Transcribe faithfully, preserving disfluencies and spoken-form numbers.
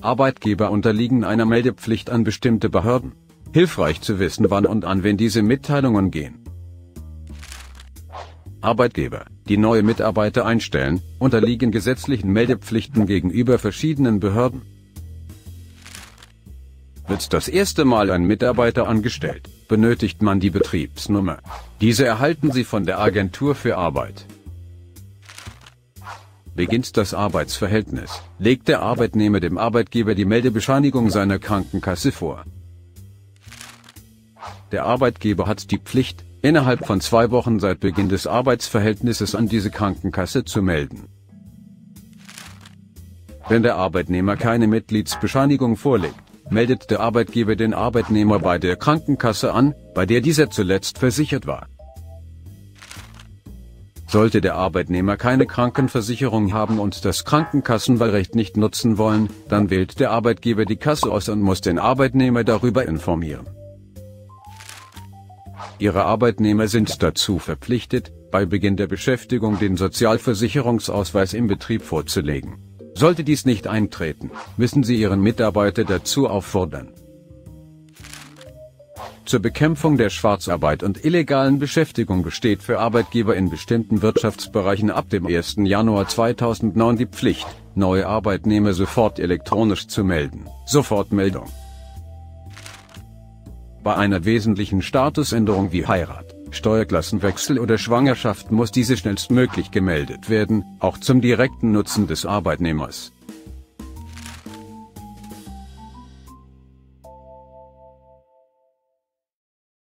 Arbeitgeber unterliegen einer Meldepflicht an bestimmte Behörden. Hilfreich zu wissen, wann und an wen diese Mitteilungen gehen. Arbeitgeber, die neue Mitarbeiter einstellen, unterliegen gesetzlichen Meldepflichten gegenüber verschiedenen Behörden. Wird das erste Mal ein Mitarbeiter angestellt, benötigt man die Betriebsnummer. Diese erhalten Sie von der Agentur für Arbeit. Beginnt das Arbeitsverhältnis, legt der Arbeitnehmer dem Arbeitgeber die Meldebescheinigung seiner Krankenkasse vor. Der Arbeitgeber hat die Pflicht, innerhalb von zwei Wochen seit Beginn des Arbeitsverhältnisses an diese Krankenkasse zu melden. Wenn der Arbeitnehmer keine Mitgliedsbescheinigung vorlegt, meldet der Arbeitgeber den Arbeitnehmer bei der Krankenkasse an, bei der dieser zuletzt versichert war. Sollte der Arbeitnehmer keine Krankenversicherung haben und das Krankenkassenwahlrecht nicht nutzen wollen, dann wählt der Arbeitgeber die Kasse aus und muss den Arbeitnehmer darüber informieren. Ihre Arbeitnehmer sind dazu verpflichtet, bei Beginn der Beschäftigung den Sozialversicherungsausweis im Betrieb vorzulegen. Sollte dies nicht eintreten, müssen Sie Ihren Mitarbeiter dazu auffordern. Zur Bekämpfung der Schwarzarbeit und illegalen Beschäftigung besteht für Arbeitgeber in bestimmten Wirtschaftsbereichen ab dem ersten Januar zweitausendneun die Pflicht, neue Arbeitnehmer sofort elektronisch zu melden. Sofortmeldung. Bei einer wesentlichen Statusänderung wie Heirat, Steuerklassenwechsel oder Schwangerschaft muss diese schnellstmöglich gemeldet werden, auch zum direkten Nutzen des Arbeitnehmers.